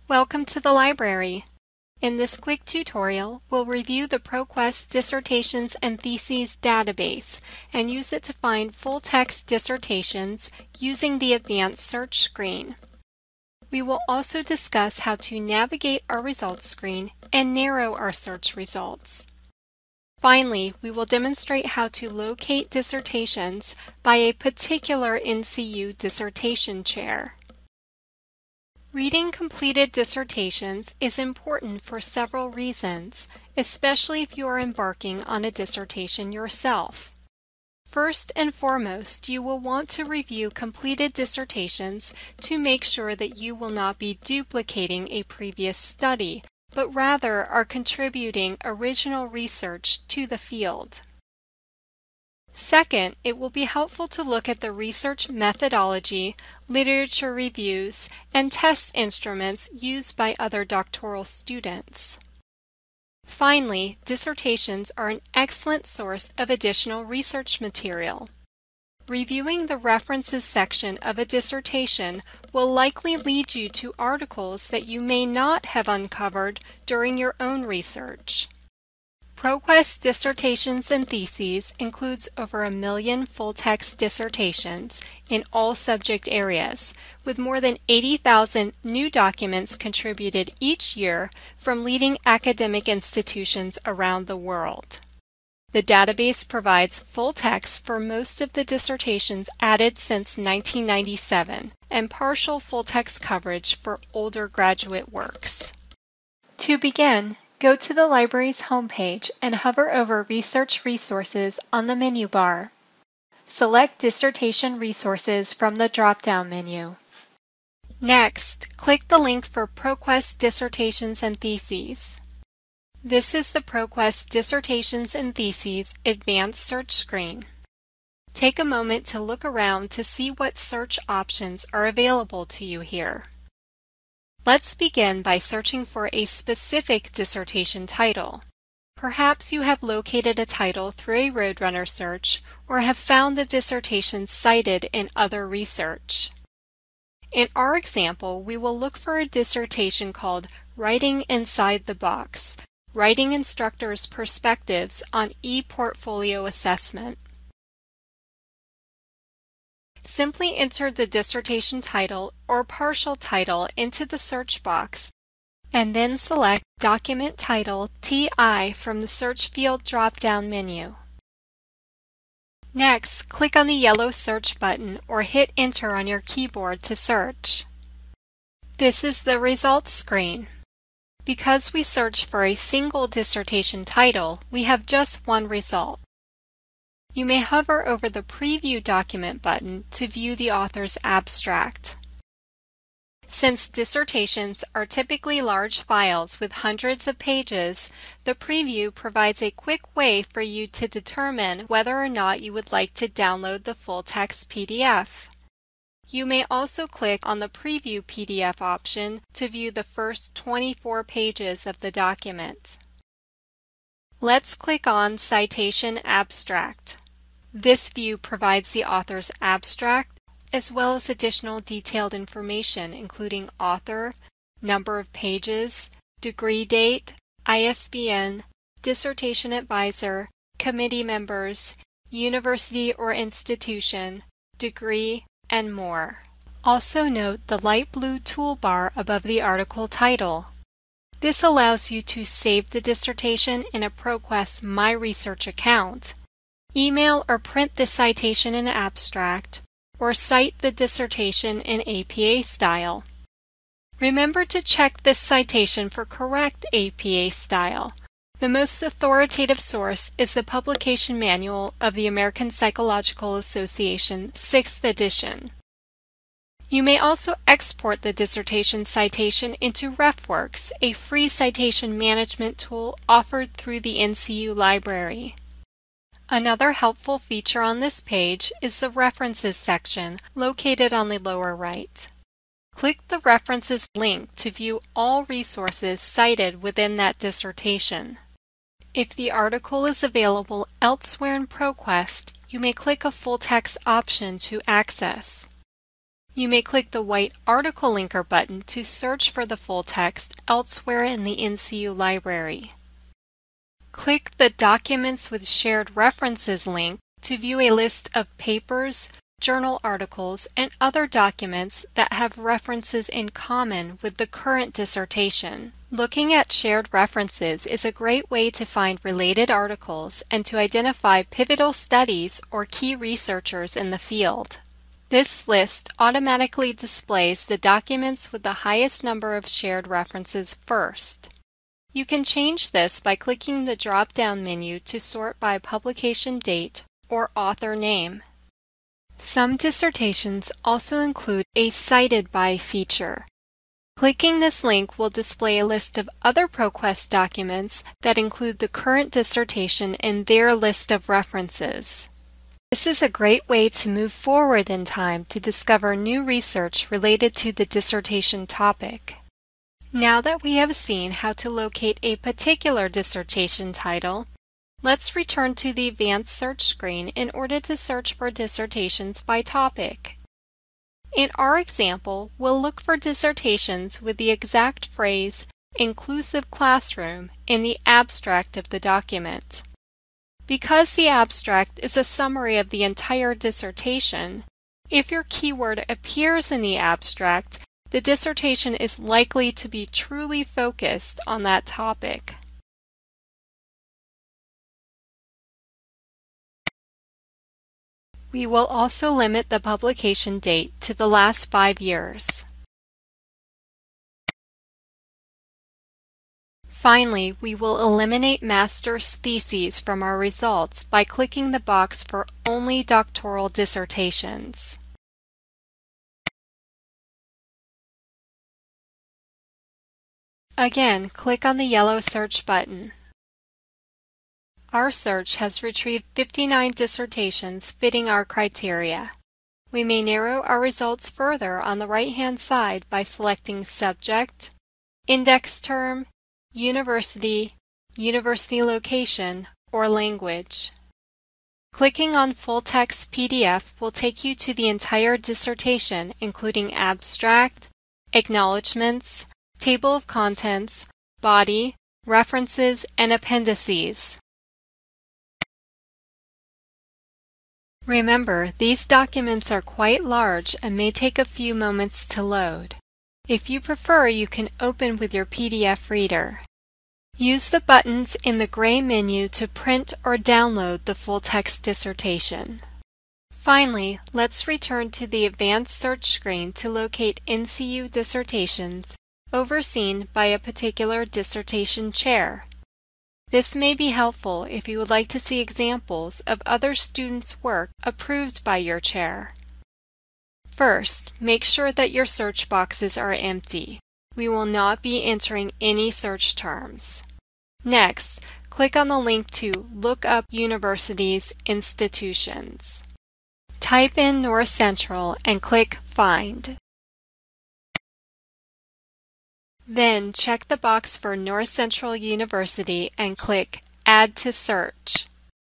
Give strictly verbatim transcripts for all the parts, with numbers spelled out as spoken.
Welcome to the library. In this quick tutorial, we'll review the ProQuest Dissertations and Theses database and use it to find full-text dissertations using the advanced search screen. We will also discuss how to navigate our results screen and narrow our search results. Finally, we will demonstrate how to locate dissertations by a particular N C U dissertation chair. Reading completed dissertations is important for several reasons, especially if you are embarking on a dissertation yourself. First and foremost, you will want to review completed dissertations to make sure that you will not be duplicating a previous study, but rather are contributing original research to the field. Second, it will be helpful to look at the research methodology, literature reviews, and test instruments used by other doctoral students. Finally, dissertations are an excellent source of additional research material. Reviewing the references section of a dissertation will likely lead you to articles that you may not have uncovered during your own research. ProQuest Dissertations and Theses includes over a million full-text dissertations in all subject areas, with more than eighty thousand new documents contributed each year from leading academic institutions around the world. The database provides full text for most of the dissertations added since nineteen ninety-seven and partial full-text coverage for older graduate works. To begin, go to the library's homepage and hover over Research Resources on the menu bar. Select Dissertation Resources from the drop-down menu. Next, click the link for ProQuest Dissertations and Theses. This is the ProQuest Dissertations and Theses Advanced Search screen. Take a moment to look around to see what search options are available to you here. Let's begin by searching for a specific dissertation title. Perhaps you have located a title through a Roadrunner search or have found the dissertation cited in other research. In our example, we will look for a dissertation called Writing Inside the Box, Writing Instructors' Perspectives on E-Portfolio Assessment. Simply enter the dissertation title or partial title into the search box and then select Document Title T I from the Search Field drop-down menu. Next, click on the yellow search button or hit Enter on your keyboard to search. This is the results screen. Because we searched for a single dissertation title, we have just one result. You may hover over the Preview Document button to view the author's abstract. Since dissertations are typically large files with hundreds of pages, the preview provides a quick way for you to determine whether or not you would like to download the full-text P D F. You may also click on the Preview P D F option to view the first twenty-four pages of the document. Let's click on Citation Abstract. This view provides the author's abstract as well as additional detailed information including author, number of pages, degree date, I S B N, dissertation advisor, committee members, university or institution, degree, and more. Also note the light blue toolbar above the article title. This allows you to save the dissertation in a ProQuest My Research account, email or print the citation in abstract, or cite the dissertation in A P A style. Remember to check this citation for correct A P A style. The most authoritative source is the Publication Manual of the American Psychological Association, sixth edition. You may also export the dissertation citation into RefWorks, a free citation management tool offered through the N C U library. Another helpful feature on this page is the References section, located on the lower right. Click the References link to view all resources cited within that dissertation. If the article is available elsewhere in ProQuest, you may click a full-text option to access. You may click the white Article Linker button to search for the full text elsewhere in the N C U library. Click the Documents with Shared References link to view a list of papers, journal articles, and other documents that have references in common with the current dissertation. Looking at shared references is a great way to find related articles and to identify pivotal studies or key researchers in the field. This list automatically displays the documents with the highest number of shared references first. You can change this by clicking the drop-down menu to sort by publication date or author name. Some dissertations also include a Cited By feature. Clicking this link will display a list of other ProQuest documents that include the current dissertation in their list of references. This is a great way to move forward in time to discover new research related to the dissertation topic. Now that we have seen how to locate a particular dissertation title, let's return to the Advanced Search screen in order to search for dissertations by topic. In our example, we'll look for dissertations with the exact phrase "inclusive classroom" in the abstract of the document. Because the abstract is a summary of the entire dissertation, if your keyword appears in the abstract, the dissertation is likely to be truly focused on that topic. We will also limit the publication date to the last five years. Finally, we will eliminate master's theses from our results by clicking the box for only doctoral dissertations. Again, click on the yellow search button. Our search has retrieved fifty-nine dissertations fitting our criteria. We may narrow our results further on the right-hand side by selecting Subject, Index Term, University, University Location, or Language. Clicking on Full Text P D F will take you to the entire dissertation, including abstract, acknowledgments, table of contents, body, references, and appendices. Remember, these documents are quite large and may take a few moments to load. If you prefer, you can open with your P D F reader. Use the buttons in the gray menu to print or download the full-text dissertation. Finally, let's return to the Advanced Search screen to locate N C U dissertations overseen by a particular dissertation chair. This may be helpful if you would like to see examples of other students' work approved by your chair. First, make sure that your search boxes are empty. We will not be entering any search terms. Next, click on the link to Look Up Universities Institutions. Type in North Central and click Find. Then check the box for North Central University and click Add to Search.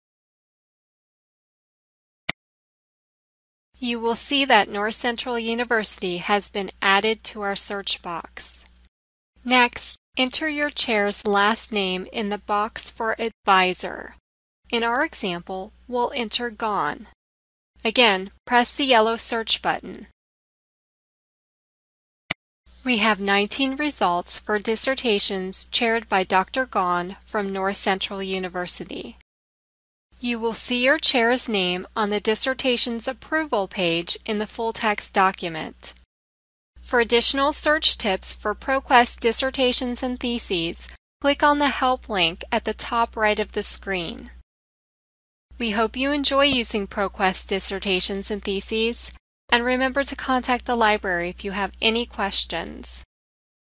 You will see that North Central University has been added to our search box. Next, enter your chair's last name in the box for advisor. In our example, we'll enter Gone. Again, press the yellow search button. We have nineteen results for dissertations chaired by Doctor Gone from North Central University. You will see your chair's name on the dissertation's approval page in the full-text document. For additional search tips for ProQuest Dissertations and Theses, click on the Help link at the top right of the screen. We hope you enjoy using ProQuest Dissertations and Theses, and remember to contact the library if you have any questions.